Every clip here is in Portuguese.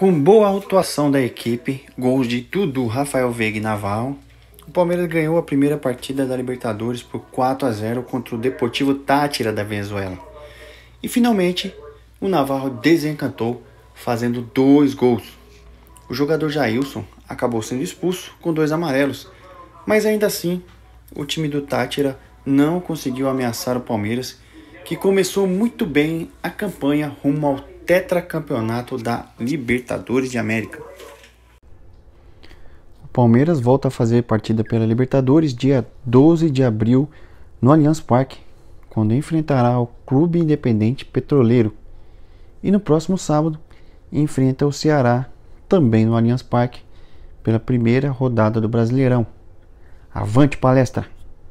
Com boa atuação da equipe, gols de Dudu, Rafael Veiga e Navarro, o Palmeiras ganhou a primeira partida da Libertadores por 4-0 contra o Deportivo Táchira da Venezuela. E finalmente, o Navarro desencantou, fazendo 2 gols. O jogador Jailson acabou sendo expulso com 2 amarelos, mas ainda assim, o time do Táchira não conseguiu ameaçar o Palmeiras, que começou muito bem a campanha rumo ao tetracampeonato da Libertadores de América. O Palmeiras volta a fazer partida pela Libertadores dia 12 de abril no Allianz Parque, quando enfrentará o Clube Independente Petroleiro. E no próximo sábado enfrenta o Ceará, também no Allianz Parque, pela primeira rodada do Brasileirão. Avante palestra!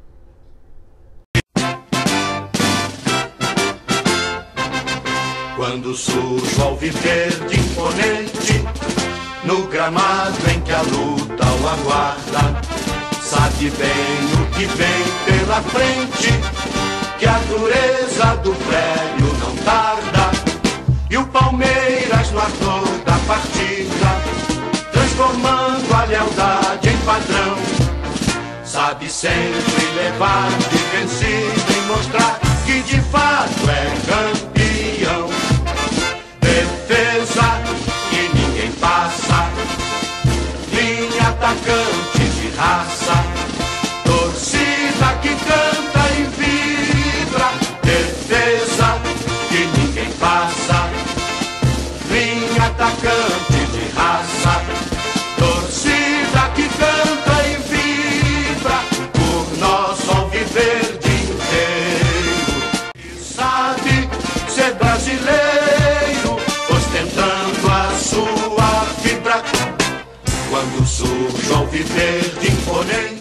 Quando surge o alviverde imponente, no gramado em que a luta o aguarda, sabe bem o que vem pela frente, que a dureza do prédio não tarda. E o Palmeiras no ardor da partida, transformando a lealdade em padrão, sabe sempre levar de vencido e mostrar que de fato é campeão. Defesa que ninguém passa, linha atacante de raça, torcida que canta e vibra. Defesa que ninguém passa, linha atacante de raça, torcida que canta e vibra por nosso alviverde inteiro. E sabe ser brasileiro, ostentando a sua fibra. Quando surge o alviverde imponente,